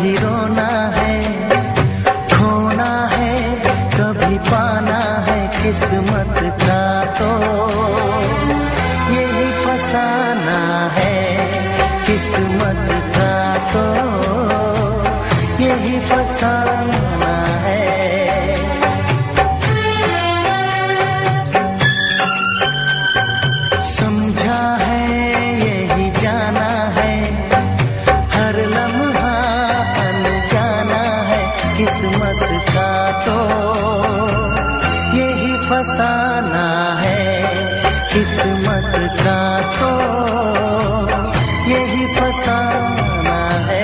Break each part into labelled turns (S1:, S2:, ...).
S1: कभी रोना है, खोना है, कभी पाना है, किस्मत का तो यही फसाना है, किस्मत का तो यही फसाना है। समझा है यही जाना है, हर लम्हा अनजाना है, किस्मत का तो यही फसाना है, किस्मत का तो यही फसाना है।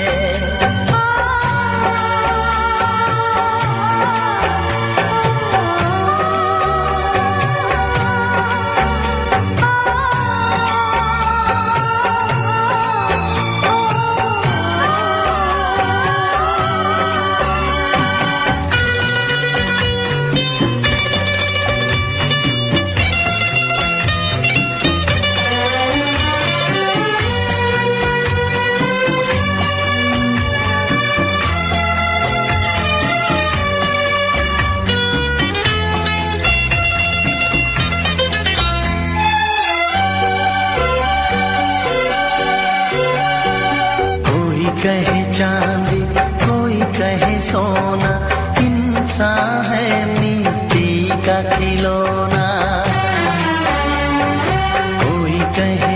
S1: कहे चांदी, कोई कहे सोना, इंसान है मिट्टी का खिलौना। कोई कहे